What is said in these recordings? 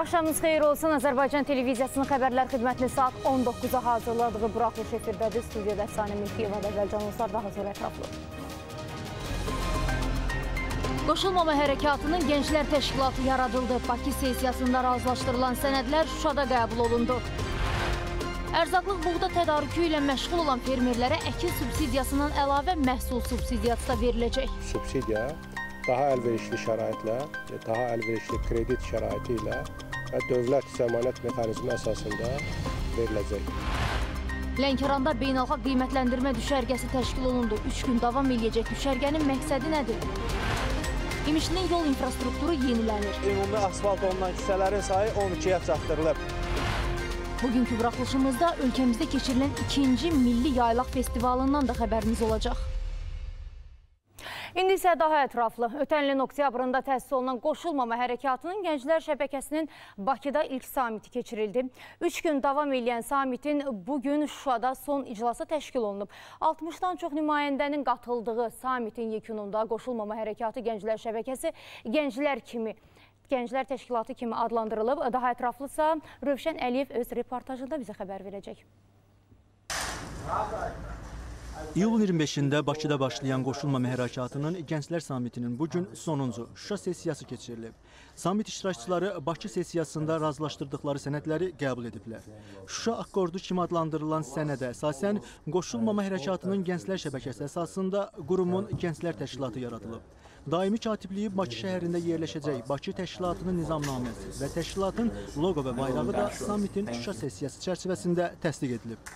Axşamınız xeyir olsun. Azərbaycan televiziyasının xəbərlər xidmətini saat 19-a hazırladığı buraxılış efirdədir. Studiyada Əfsanə Mülkiyeva və Vəlcanuslar daha sonra ətraflı. Qoşulmama hərəkatının Gənclər Təşkilatı yaradıldı. Bakı sesiyasında razılaşdırılan sənədlər Şuşada qəbul olundu. Ərzaqlıq buğda tədarükü ilə məşğul olan fermerlərə əkin subsidiyasından əlavə məhsul subsidiyası da veriləcək. Subsidiya daha əlverişli şəraitlə, daha əlverişli kredit şəraiti ilə və dövlət zəmanət mexanizmi əsasında veriləcək. Lənkəranda beynəlxalq qiymətləndirmə düşərgəsi təşkil olundu. 3 gün davam edəcək düşərgənin məqsədi nədir? İmişlinin yol infrastrukturu yenilənir. Ümumi asfalt olunan küçələrin sayı 12-yə çatdırılıb. Bugünkü buraxılışımızda ölkəmizdə keçirilən 2-ci Milli Yaylaq Festivalından da xəbərimiz olacaq. İndi isə daha ətraflı. Ötən ilin oktyabrında təsis olunan Qoşulmama Hərəkatının Gənclər Şəbəkəsinin Bakıda ilk samiti keçirildi. 3 gün davam edən samitin bugün Şuşada son iclası təşkil olunub. 60-dan çox nümayəndənin qatıldığı samitin yekununda Qoşulmama Hərəkatı Gənclər Şəbəkəsi Gənclər Təşkilatı kimi adlandırılıb. Daha ətraflısa Rövşən Əliyev öz reportajında bizə xəbər verəcək. İyulun 25-də Bakıda başlayan Qoşulmama Hərəkatının Gənclər Samitinin bugün sonuncu Şuşa sesiyası keçirilib. Samit iştirakçıları Bakı sesiyasında razılaşdırdıqları sənədləri qəbul ediblər. Şuşa akkordu kimi adlandırılan sənədə əsasən Qoşulmama Hərəkatının Gənclər Şəbəkəsi əsasında qurumun Gənclər Təşkilatı yaradılıb. Daimi katibliyi Bakı şəhərində yerləşəcək Bakı Təşkilatının nizamnaməsi və təşkilatın loqo və bayrağı da samitin Şuşa sesiyası çərçivəsində təsdiq edilib.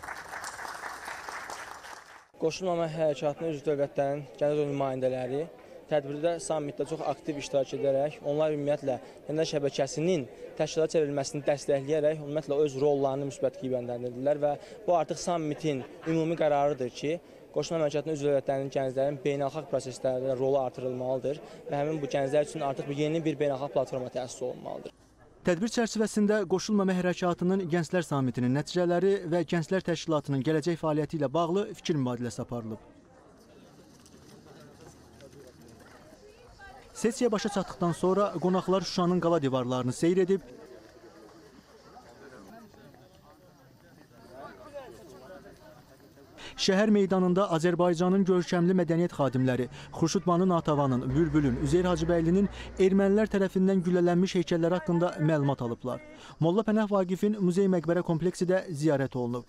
Qoşulmama hərəkatının üzv dövlətlərin gənclər nümayəndələri tədbirdə samitdə çox aktiv iştirak edərək, onlar ümumiyyətlə Gənclər Şəbəkəsinin təşkilata çevrilməsini dəstəkləyərək, ümumiyyətlə öz rollarını müsbət qiymətləndirdilər və bu artıq samitin ümumi qərarıdır ki, Qoşulmama hərəkatının üzv dövlətlərinin gənclərin beynəlxalq proseslərdə rolu artırılmalıdır və həmin bu gənclər üçün artıq yeni bir beynəlxalq platforma təsis olunmalıdır. Tədbir çərçivəsində Qoşulmama Hərəkatının Gənclər Samitinin nəticələri və Gənclər Təşkilatının gələcək fəaliyyəti ilə bağlı fikir mübadiləsi aparılıb. Sesiya başa çatdıqdan sonra qonaqlar Şuşanın qala divarlarını seyr edib, şəhər meydanında Azərbaycanın görkəmli mədəniyyət xadimləri Xurşudbanu Natavanın, Bülbülün, Üzeyir Hacıbəylinin ermənilər tərəfindən güllələnmiş heykəlləri haqqında məlumat alıblar. Molla Pənah Vaqifin muzey məqbərə kompleksi də ziyarət olunub.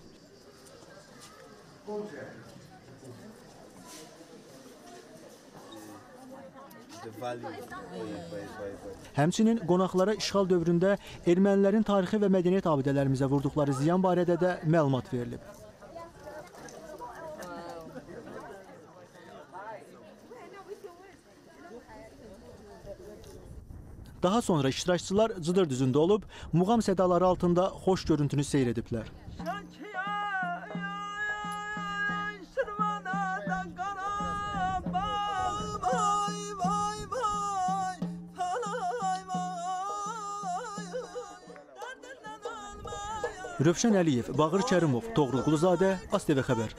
Həmçinin qonaqlara işğal dövründə ermənilərin tarixi və mədəniyyət abidələrimizə vurduqları ziyan barədə də məlumat verilib. Daha sonra iştirakçılar Cıdır düzündə olub, muğam sədaları altında xoş görüntünü seyr ediblər. Rövşən Əliyev, Bağır Kərimov, Toğrul Quluzadə, ASTV Xəbər.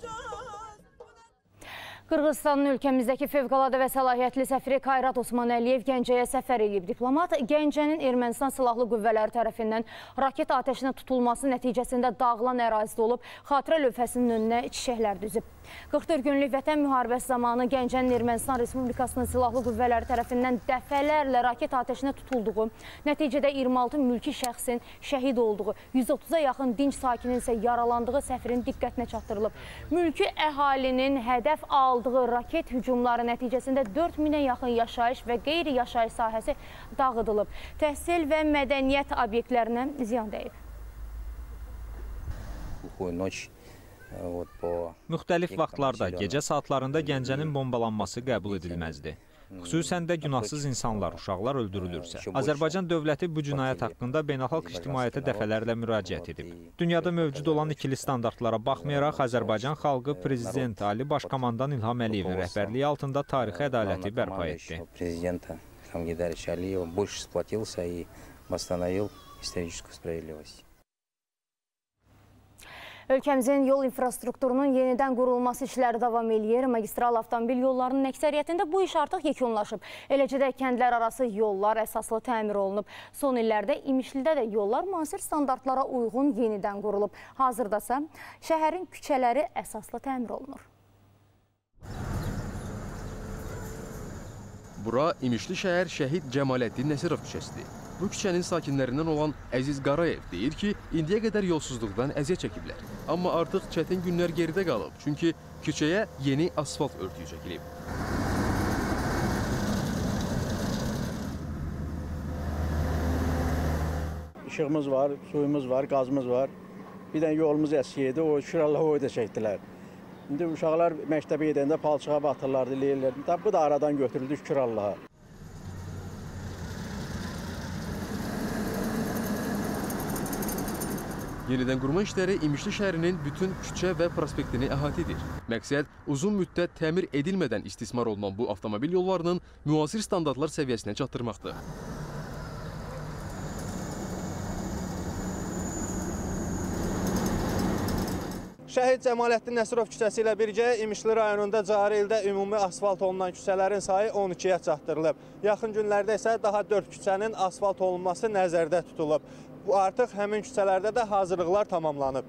Qırğızstanın ölkəmizdəki fövqəladə və səlahiyyətli səfiri Kayrat Osman Əliyev Gəncəyə səfər edib. Diplomat Gəncənin Ermənistan Silahlı Qüvvələri tərəfindən raket atəşinə tutulması nəticəsində dağılan ərazidə olub, xatirə lövhəsinin önünə çiçəklər düzüb. 44 günlük vətən müharibəsi zamanı Gəncənin Ermənistan Respublikasının Silahlı Qüvvələri tərəfindən dəfələrlə raket atəşinə tutulduğu, nəticədə 26 mülki şəxsin şəhid olduğu, 130-a yaxın dinc sakinin isə yaralandığı səfirin diqqətinə çatdırılıb. Mülki əhalinin hədəf aldığı raket hücumları nəticəsində 4000-ə yaxın yaşayış və qeyri-yaşayış sahəsi dağıdılıb. Təhsil və mədəniyyət obyektlərinə ziyan dəyib. Müxtəlif vaxtlarda gecə saatlarında Gəncənin bombalanması qəbul edilməzdir. Xüsusən də günahsız insanlar, uşaqlar öldürülürsə. Azərbaycan dövləti bu cinayət haqqında beynəlxalq ictimaiyyətə dəfələrlə müraciət edib. Dünyada mövcud olan ikili standartlara baxmayaraq, Azərbaycan xalqı Prezident Ali Başkomandan İlham Əliyevin rəhbərliyi altında tarixi ədaləti bərpa etdi. Ölkəmizin yol infrastrukturunun yenidən qurulması işləri davam edir. Magistral avtomobil yollarının əksəriyyətində bu iş artıq yekunlaşıb. Eləcə də kəndlər arası yollar əsaslı təmir olunub. Son illərdə İmişlidə də yollar müasir standartlara uyğun yenidən qurulub. Hazırda isə şəhərin küçələri əsaslı təmir olunur. Bura İmişli şəhər Şəhid Cəmaləddin Nəsirov küçəsidir. Bu küçənin sakinlərindən olan Əziz Qarayev deyir ki, indiyə qədər yolsuzluqdan əziyyət çəkiblər. Amma artıq çətin günlər geridə qalıb, çünki küçəyə yeni asfalt örtüyü çəkilib. İşığımız var, suyumuz var, qazımız var. Bir dənə yolumuz əski idi, o şükür Allah o da çəkdilər. İndi uşaqlar məktəbə gedəndə palçığa batırlardı, leyirlərdi. Bu da aradan götürüldü, şükür Allaha. Yenidən qurma işləri İmişli şəhərinin bütün küçə və prospektini əhatə edir. Məqsəd uzun müddət təmir edilmədən istismar olunan bu avtomobil yollarının müasir standartlar səviyyəsinə çatdırmaqdır. Şəhid Cəmaləddin Nəsirov küçəsi ilə birgə İmişli rayonunda cari ildə ümumi asfalt olunan küçələrin sayı 12-yə çatdırılıb. Yaxın günlərdə isə daha 4 küçənin asfalt olunması nəzərdə tutulub. Bu artıq həmin küçələrdə də hazırlıqlar tamamlanıb.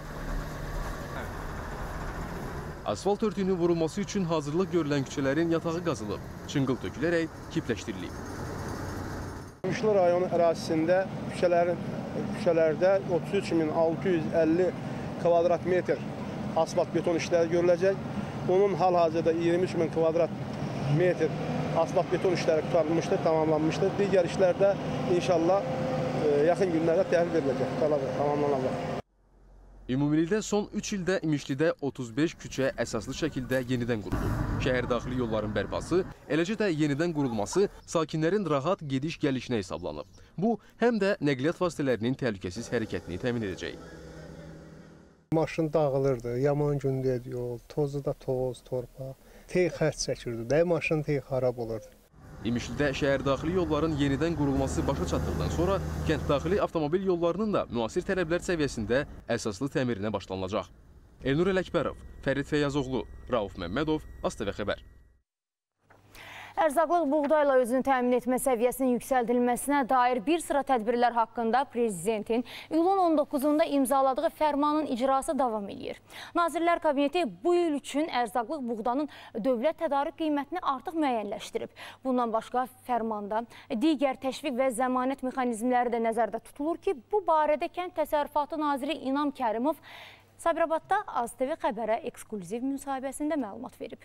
Asfalt örtüyünün vurulması üçün hazırlıq görülən küçələrin yatağı qazılıb, çınqıl tökülərək kipləşdirilib. İmişli rayonu ərazisində küçələrdə 33.650 kvadrat metr asfalt beton işləri görüləcək. Onun hal-hazırda 23.000 kvadrat metr asfalt beton işləri qurtarılmışdır, tamamlanmışdır. Digər işlərdə inşallah yaxın günlərdə təhvil veriləcək, tamamlanacaq. Ümumilikdə son 3 ildə İmişlidə 35 küçə əsaslı şəkildə yenidən qurulub. Şəhər daxili yolların bərpası, eləcə də yenidən qurulması sakinlərin rahat gediş-gəlişinə hesablanıb. Bu, həm də nəqliyyat vasitələrinin təhlükəsiz hərəkətini təmin edəcək. Maşın dağılırdı, yaman gündə yol, tozu da toz, torpaq. Tey xərc çəkirdi, də maşın tey xarab olurdu. İmişlidə şəhər daxili yolların yenidən qurulması başa çatdıqdan sonra kənd daxili avtomobil yollarının da müasir tələblər səviyyəsində əsaslı təmirinə başlanılacaq. Elnur Ələkbərov, Fərid Feyazoğlu, Rauf Məmmədov, ASTV Xəbər. Ərzaqlıq buğdayla özünü təmin etmə səviyyəsinin yüksəldilməsinə dair bir sıra tədbirlər haqqında Prezidentin iyulun 19-da imzaladığı fərmanın icrası davam edir. Nazirlər Kabineti bu il üçün ərzaqlıq buğdanın dövlət tədarük qiymətini artıq müəyyənləşdirib. Bundan başqa fərmanda digər təşviq və zəmanət mexanizmləri də nəzərdə tutulur ki, bu barədə Kənd Təsərrüfatı Naziri İnam Kərimov Sabirabadda ASTV Xəbərə eksklüziv müsahibəsində məlumat verib.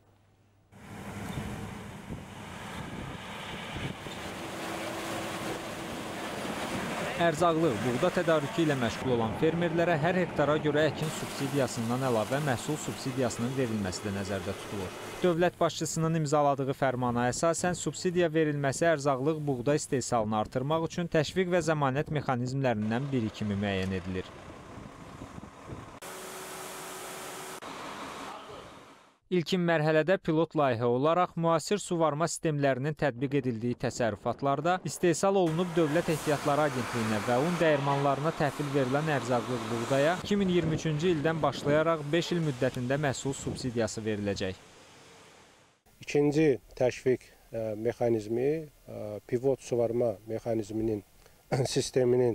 Ərzaqlıq, buğda tədarükü ilə məşğul olan fermerlərə hər hektara görə əkin subsidiyasından əlavə məhsul subsidiyasının verilməsi də nəzərdə tutulur. Dövlət başçısının imzaladığı fərmana əsasən subsidiya verilməsi ərzaqlıq buğda istehsalını artırmaq üçün təşviq və zəmanət mexanizmlərindən biri kimi müəyyən edilir. İlkin mərhələdə pilot layihə olaraq müasir suvarma sistemlərinin tətbiq edildiyi təsərrüfatlarda istehsal olunub Dövlət Ehtiyatları Agentliyinə və un dəyirmanlarına təhvil verilən ərzaqlıq buğdaya 2023-cü ildən başlayaraq 5 il müddətində məhsul subsidiyası veriləcək. İkinci təşviq mexanizmi pivot suvarma mexanizminin sisteminin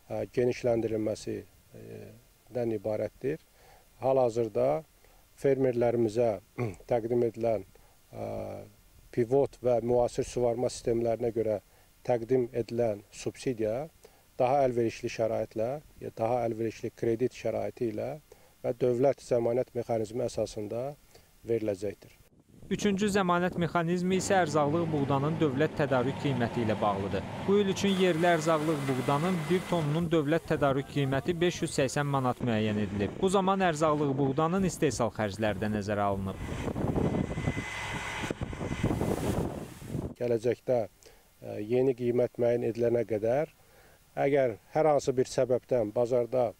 genişləndirilməsindən ibarətdir. Hal-hazırda fermerlərimizə təqdim edilən pivot və müasir suvarma sistemlərinə görə təqdim edilən subsidiya daha əlverişli şəraitlə, daha əlverişli kredit şəraiti ilə və dövlət zəmanət mexanizmi əsasında veriləcəkdir. Üçüncü zəmanət mexanizmi isə ərzaqlıq buğdanın dövlət tədarük qiyməti ilə bağlıdır. Bu il üçün yerli ərzaqlıq buğdanın 1 tonunun dövlət tədarük qiyməti 580 manat müəyyən edilib. Bu zaman ərzaqlıq buğdanın istehsal xərcləri də nəzərə alınıb. Gələcəkdə yeni qiymət müəyyən edilənə qədər, əgər hər hansı bir səbəbdən bazarda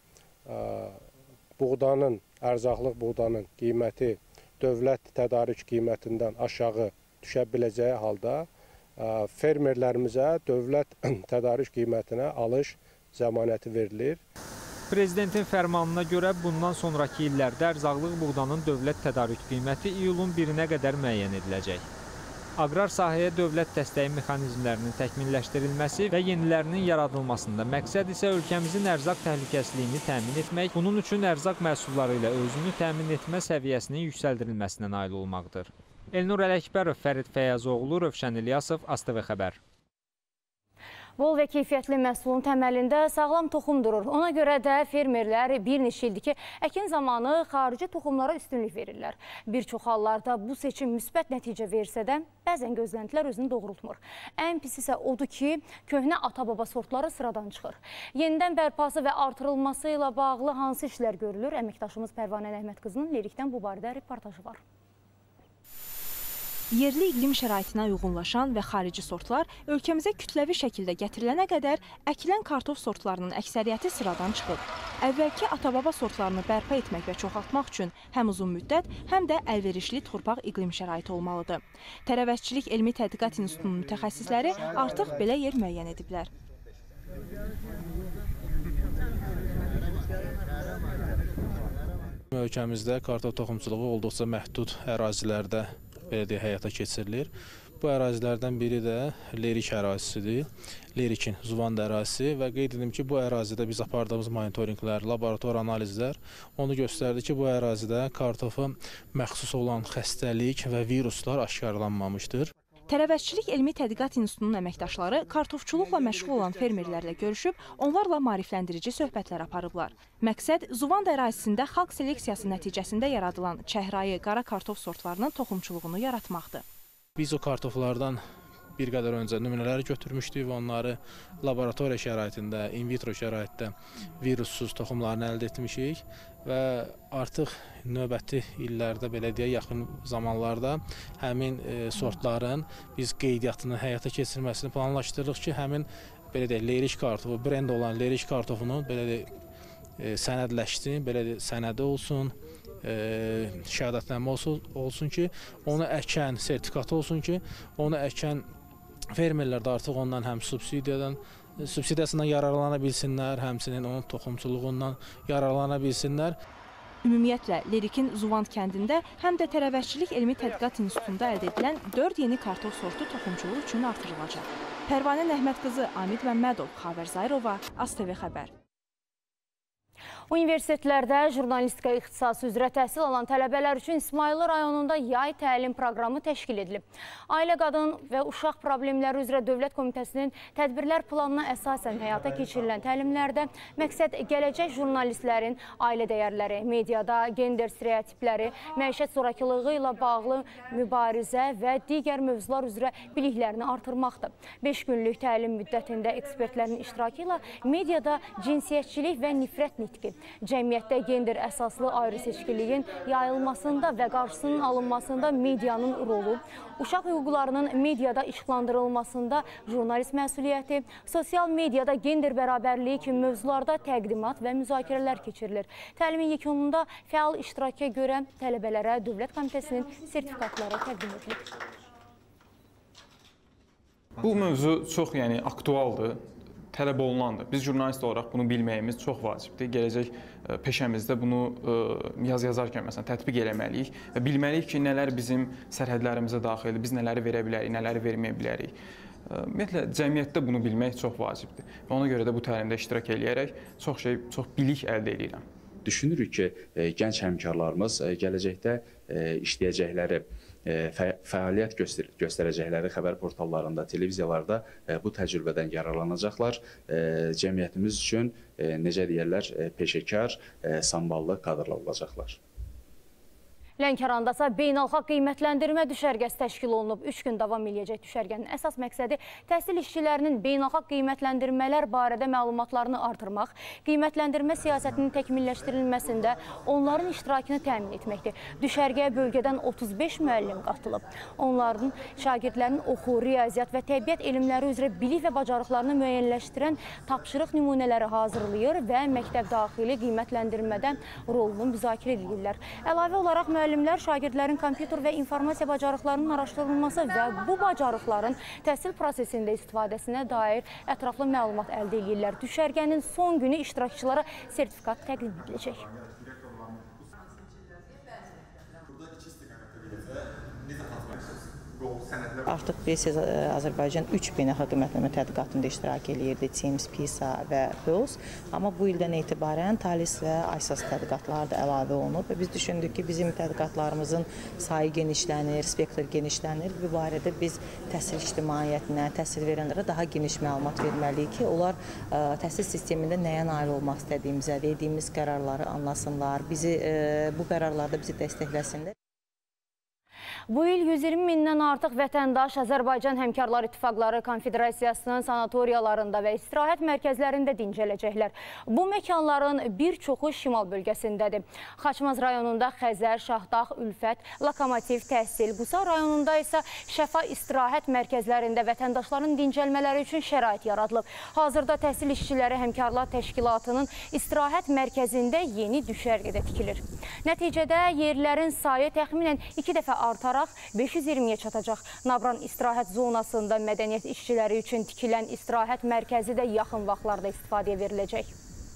ərzaqlıq buğdanın qiyməti dövlət tədarük qiymətindən aşağı düşə biləcəyi halda fermerlərimizə dövlət tədarük qiymətinə alış zəmanəti verilir. Prezidentin fərmanına görə bundan sonraki illərdə ərzaqlıq buğdanın dövlət tədarük qiyməti iyulun 1-nə qədər müəyyən ediləcək. Aqrar sahəyə dövlət dəstəyi mexanizmlərinin təkmilləşdirilməsi və yenilərinin yaradılmasında məqsəd isə ölkəmizin ərzaq təhlükəsizliyini təmin etmək, bunun üçün ərzaq məhsulları ilə özünü təmin etmə səviyyəsinin yüksəldilməsinə nail olmaqdır. Elnur Ələkbərov, Fərid Fəyəzoğlu, Rövşən İlyasov, ASTV Xəbər. Bol və keyfiyyətli məhsulun təməlində sağlam toxum durur. Ona görə də fermerlər bir neçə ildir ki, əkin zamanı xarici toxumlara üstünlük verirlər. Bir çox hallarda bu seçim müsbət nəticə versə də, bəzən gözləntilər özünü doğrultmur. Ən pis isə odur ki, köhnə ata-baba sortları sıradan çıxır. Yenidən bərpası və artırılması ilə bağlı hansı işlər görülür? Əməkdaşımız Pərvanə Əhmədqızının Lerikdən bu barədə reportajı var. Yerli iqlim şəraitinə uyğunlaşan və xarici sortlar ölkəmizə kütləvi şəkildə gətirilənə qədər əkilən kartof sortlarının əksəriyyəti sıradan çıxıb. Əvvəlki ata-baba sortlarını bərpa etmək və çoxaltmaq üçün həm uzun müddət, həm də əlverişli torpaq iqlim şəraiti olmalıdır. Tərəvəzçilik Elmi Tədqiqat İnstitutunun mütəxəssisləri artıq belə yer müəyyən ediblər. Ölkəmizdə kartof toxumçuluğu olduqca məhdud ərazilərdə belə deyək, həyata keçirilir. Bu ərazilərdən biri də Lerik ərazisidir. Lerikin Zuvanda ərazisi və qeyd edim ki, bu ərazidə biz apardığımız monitorinqlər, laborator analizlər onu göstərdi ki, bu ərazidə kartofa məxsus olan xəstəlik və viruslar aşkarlanmamışdır. Tərəvəzçilik Elmi Tədqiqat İnstitutunun əməkdaşları kartofçuluqla məşğul olan fermerlərlə görüşüb, onlarla maarifləndirici söhbətlər aparıblar. Məqsəd Zuvanda ərazisində xalq seleksiyası nəticəsində yaradılan çəhrayı, qara kartof sortlarının toxumçuluğunu yaratmaqdır. Biz o kartoflardan bir qədər öncə nümunələri götürmüşdük və onları laboratoriya şəraitində, in vitro şəraitdə virussuz toxumlarını əldə etmişik və artıq növbəti illərdə, belə deyək, yaxın zamanlarda həmin sortların biz qeydiyyatını həyata keçirməsini planlaşdırırıq ki, həmin belə deyək, Lerik kartofu, brend olan Lerik kartofunun belə deyək, sənədləşsin, belə deyək, sənədi olsun, şəhadətnamə olsun ki, onu əkən sertifikatı olsun ki, onu əkən fermerlər də artıq ondan həm subsidiyasından yararlana bilsinlər, həmçinin onun toxumçuluğundan yararlana bilsinlər. Ümumiyyətlə, Lerikin Zuvand kəndində həm də Tərəvəzçilik Elmi Tədqiqat İnstitutunda əldə edilən 4 yeni kartof sortu toxumçuluq üçün artırılacaq. Pərvanə Əhmədqızı, Amid Məmmədov, Xavər Zayrova, ASTV Xəbər. Universitetlərdə jurnalistika ixtisası üzrə təhsil alan tələbələr üçün İsmayıllı rayonunda yay təlim proqramı təşkil edilib. Ailə Qadın və Uşaq Problemləri üzrə Dövlət Komitəsinin tədbirlər planına əsasən həyata keçirilən təlimlərdə məqsəd gələcək jurnalistlərin ailə dəyərləri, mediada gender stereotipləri, məişət zorakılığı ilə bağlı mübarizə və digər mövzular üzrə biliklərini artırmaqdır. 5 günlük təlim müddətində ekspertlərin iştirakı ilə mediada cinsiyyətçilik və nifrət nitqi, cəmiyyətdə gender əsaslı ayrı-seçkiliyin yayılmasında və qarşısının alınmasında medianın rolu, uşaq hüquqlarının mediada işıqlandırılmasında jurnalist məsuliyyəti, sosial mediada gender bərabərliyi kimi mövzularda təqdimat və müzakirələr keçirilir. Təlimin yekununda fəal iştiraka görə tələbələrə Dövlət Komitəsinin sertifikatları təqdim edilir. Bu mövzu çox aktualdır. Tələb olunandır. Biz jurnalist olaraq bunu bilməyimiz çox vacibdir. Gələcək peşəmizdə bunu yazarkən məsələn tətbiq eləməliyik və bilməliyik ki, nələr bizim sərhədlərimizə daxildir, biz nələri verə bilərik, nələri verməyə bilərik. Ümumiyyətlə, cəmiyyətdə bunu bilmək çox vacibdir və ona görə də bu təlimdə iştirak eləyərək çox bilik əldə edirəm. Düşünürük ki, gənc həmkarlarımız gələcəkdə işləyəcəkləri, fəaliyyət göstərəcəkləri xəbər portallarında, televiziyalarda bu təcrübədən yararlanacaqlar. Cəmiyyətimiz üçün, necə deyərlər, peşəkar, samballı kadrlar olacaqlar. Lənkərandasa beynəlxalq qiymətləndirmə düşərgəsi təşkil olunub. 3 gün davam eləyəcək düşərgənin əsas məqsədi təhsil işçilərinin beynəlxalq qiymətləndirmələr barədə məlumatlarını artırmaq, qiymətləndirmə siyasətinin təkmilləşdirilməsində onların iştirakını təmin etməkdir. Düşərgəyə bölgədən 35 müəllim qatılıb. Onların şagirdlərinin oxu, riyaziyyat və təbiət elmləri üzrə bilik və bacarıqlarını müəyyənləşdirən tapşırıq nümunələri hazırlayır və məktəb daxili qiymətləndirmədə rolunu müzakirə edirlər. Əlavə olaraq müəllimlər müəllimlər, şagirdlərin kompüter və informasiya bacarıqlarının araşdırılması və bu bacarıqların təhsil prosesində istifadəsinə dair ətraflı məlumat əldə edirlər. Düşərgənin son günü iştirakçılara sertifikat təqdim ediləcək. Artıq bilirsiniz, Azərbaycan 3 beynəlxalq qiymətləndirmə tədqiqatında iştirak edirdi, TIMSS, PISA və PILS. Amma bu ildən etibarən TALIS və ISAS tədqiqatları da əlavə olunub və biz düşündük ki, bizim tədqiqatlarımızın sayı genişlənir, spektr genişlənir. Bu barədə biz təhsil ictimaiyyətinə, təhsil verənlərə daha geniş məlumat verməliyik ki, onlar təhsil sistemində nəyə nail olmaq istədiyimizə, verdiyimiz qərarları anlasınlar, bu qərarlarda bizi dəstəkləsinlər. Bu il 120 mindən artıq vətəndaş Azərbaycan Həmkarlar İttifaqları Konfederasiyasının sanatoriyalarında və istirahət mərkəzlərində dincələcəklər. Bu məkanların bir çoxu şimal bölgəsindədir. Xaçmaz rayonunda Xəzər, Şahdağ, Ülfət, Lokomotiv, Təhsil, Qusa rayonunda isə Şəfa istirahət mərkəzlərində vətəndaşların dincəlmələri üçün şərait yaradılıb. Hazırda Təhsil İşçiləri Həmkarlar Təşkilatının istirahət mərkəzində yeni düşərgədə tikilir. Nəticədə yerlərin sayı təxminən 2 dəfə artaraq 520-yə çatacaq. Nabran istirahət zonasında mədəniyyət işçiləri üçün tikilən istirahət mərkəzi də yaxın vaxtlarda istifadəyə veriləcək.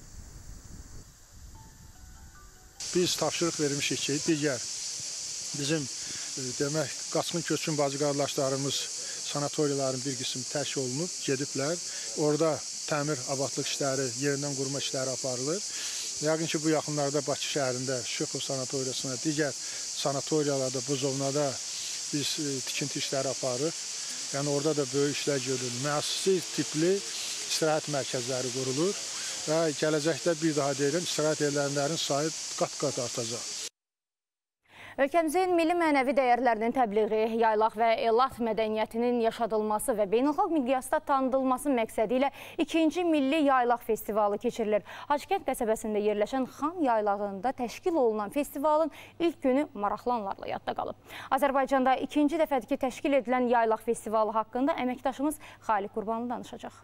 Biz tapşırıq vermişik ki, digər bizim demək qaçqın köçkün bacı qardaşlarımız sanatoriyaların bir qismi tərk olunub, gediblər. Orada təmir, abadlıq işləri, yerindən qurma işləri aparılır. Yəqin ki, bu yaxınlarda Bakı şəhərində Şıxov sanatoriyasına, digər sanatoriyalarda, bu zonada biz tikinti işləri aparırıq. Yəni, orada da böyük işlər görülür. Müəssisi tipli istirahət mərkəzləri qurulur və gələcəkdə bir daha deyirəm, istirahət yerlərinin sayı qat-qat artacaq. Ölkəmizin milli mənəvi dəyərlərinin təbliği, yaylaq və elat mədəniyyətinin yaşadılması və beynəlxalq miqyasda tanıdılması məqsədi ilə 2-ci Milli Yaylaq Festivalı keçirilir. Hacıkənd qəsəbəsində yerləşən Xan yaylağında təşkil olunan festivalın ilk günü maraqlanlarla yadda qalıb. Azərbaycanda ikinci dəfədir ki, təşkil edilən yaylaq festivalı haqqında əməkdaşımız Xaliq Qurbanlı danışacaq.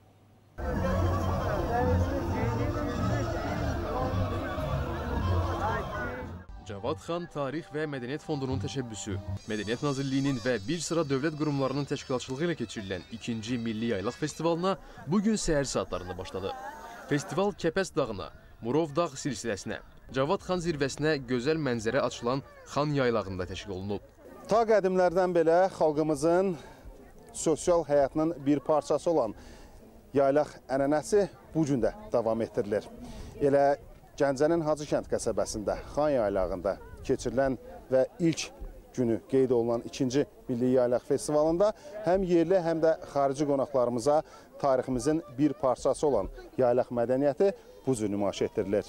Cavad Xan Tarix və Mədəniyyət Fondunun təşəbbüsü, Mədəniyyət Nazirliyinin və bir sıra dövlət qurumlarının təşkilatçılığı ilə keçirilən 2-ci Milli Yaylaq Festivalına bugün səhər saatlarında başladı. Festival Kəpəz dağına, Murov dağ silsiləsinə, Cavad Xan zirvəsinə gözəl mənzərə açılan Xan yaylağında təşkil olunub. Ta qədimlərdən belə xalqımızın sosial həyatının bir parçası olan yaylaq ənənəsi bu gün də davam etdirilir. Elə Gəncənin Hacıkənd qəsəbəsində, Xan yaylağında keçirilən və ilk günü qeyd olunan 2-ci Milli Yaylaq Festivalında həm yerli, həm də xarici qonaqlarımıza tariximizin bir parçası olan yaylaq mədəniyyəti bu cür nümayiş etdirilir.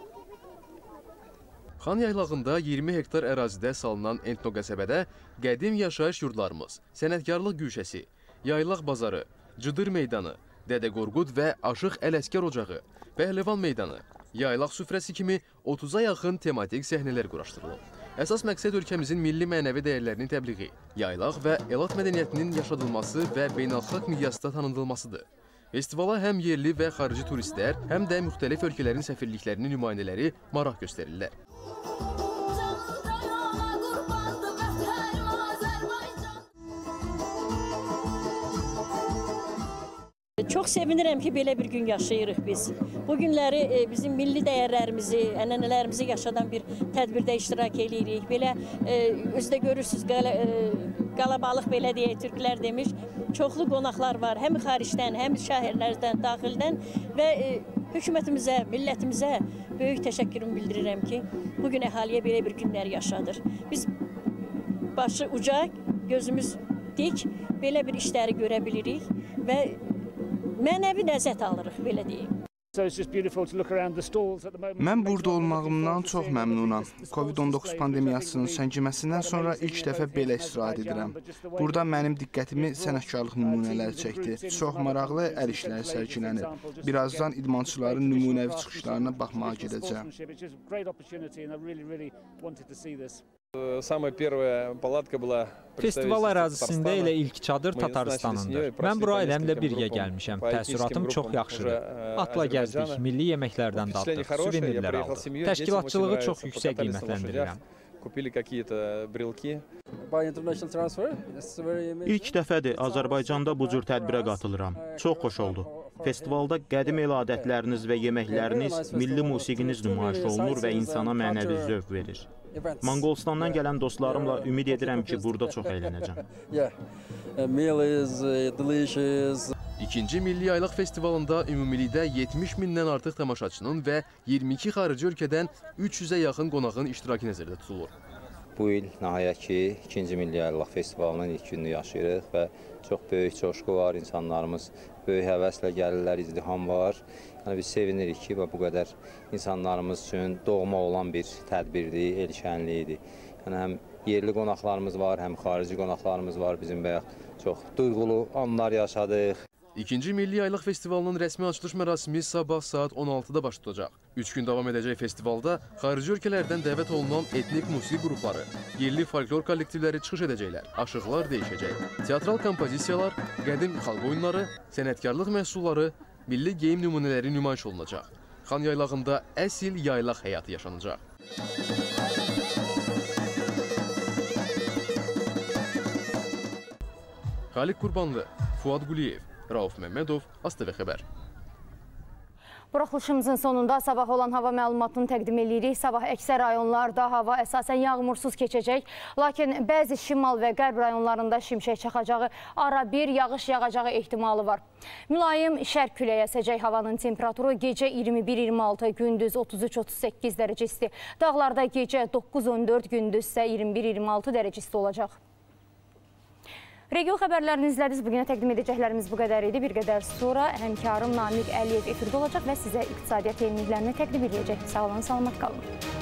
Xan yaylağında 20 hektar ərazidə salınan Entno qəsəbədə qədim yaşayış yurdlarımız, sənətkarlıq güşəsi, yaylaq bazarı, Cıdır meydanı, Dədə Qorqud və Aşıq Ələskər ocağı, Pəhləvan meydanı, yaylaq süfrəsi kimi 30-a yaxın tematik səhnələr quraşdırılıb. Əsas məqsəd ölkəmizin milli mənəvi dəyərlərinin təbliği, yaylaq və elat mədəniyyətinin yaşadılması və beynəlxalq miqyasda tanıdılmasıdır. Festivala həm yerli və xarici turistlər, həm də müxtəlif ölkələrin səfirliklərinin nümayəndələri maraq göstərirlər. Çox sevinirəm ki, belə bir gün yaşayırıq biz. Bu günləri bizim milli dəyərlərimizi, ənənələrimizi yaşadan bir tədbirdə iştirak edirik. Belə özdə görürsünüz, qalabalıq belə deyə türklər demiş. Çoxlu qonaqlar var, həm xaricdən, həm şəhərlərdən, daxildən və hökumətimizə, millətimizə böyük təşəkkürümü bildirirəm ki, bugün əhaliyə belə bir günlər yaşadır. Biz başı uca, gözümüz dik, belə bir işləri görə bilirik və mənəvi ləzzət alırıq, belə deyim. Mən burada olmağımdan çox məmnunam. Covid-19 pandemiyasının səngiməsindən sonra ilk dəfə belə istirahət edirəm. Burada mənim diqqətimi sənətkarlıq nümunələri çəkdi. Çox maraqlı əl işləri sərgilənir. Birazdan idmançıların nümunəvi çıxışlarına baxmağa gedəcəm. Festival ərazisində elə ilk çadır Tataristanındır. Mən bura ailəmlə birgə gəlmişəm. Təəssüratım çox yaxşıdır. Atla gəzdik, milli yeməklərdən dadıq, suvenirlər aldıq. Təşkilatçılığı çox yüksək qiymətləndirirəm. купили какие-то брелки. İlk dəfədir Azərbaycanda bu cür tədbirə qatılıram. Çox xoş oldu. Festivalda qədim el adətləriniz və yeməkləriniz, milli musiqiniz nümayiş olunur və insana mənəvi zövq verir. Monqolistandan gələn dostlarımla ümid edirəm ki, burada çox əylənəcəm. İkinci Milli Yaylaq Festivalında ümumilikdə 70 mindən artıq tamaşaçının və 22 xarici ölkədən 300-ə yaxın qonağın iştirakı nəzərdə tutulur. Bu il nəhayət ki, 2-ci Milli Yaylaq Festivalının ilk gününü yaşayırıq və çox böyük coşqu var, insanlarımız böyük həvəslə gəlirlər, izdiham var. Yəni, biz sevinirik ki, bu qədər insanlarımız üçün doğma olan bir tədbirdir, el şənliyidir. Yəni, həm yerli qonaqlarımız var, həm xarici qonaqlarımız var, bizim bayaq çox duyğulu anlar yaşadıq. İkinci Milli Yaylaq Festivalının rəsmi açılış mərasimi sabah saat 16-da baş tutacaq. 3 gün davam edəcək festivalda xarici ölkələrdən dəvət olunan etnik musiqi qrupları, yerli folklor kollektivləri çıxış edəcəklər, aşıqlar dəyişəcək. Teatral kompozisiyalar, qədim xalq oyunları, sənətkarlıq məhsulları, milli geyim nümunələri nümayiş olunacaq. Xan yaylağında əsl yaylaq həyatı yaşanacaq. Xaliq Qurbanlı, Fuad Quliyev, Rauf Məmmədov, ASTV Xəbər. Buraxılışımızın sonunda sabah olan hava məlumatını təqdim edirik. Sabah əksər rayonlarda hava əsasən yağmursuz keçəcək. Lakin bəzi şimal və qərb rayonlarında şimşək çaxacağı, ara bir yağış yağacağı ehtimalı var. Mülayim şərq küləyi əsəcək, havanın temperaturu gecə 21-26, gündüz 33-38 dərəcə isti. Dağlarda gecə 9-14, gündüz isə 21-26 dərəcə isti olacaq. Region xəbərlərini izlədiniz. Bugünə təqdim edəcəklərimiz bu qədər idi. Bir qədər sonra həmkarım Namiq Əliyev efirdə olacaq və sizə iqtisadiyyat yeniliklərini təqdim edəcək. Sağ olun, salamat qalın.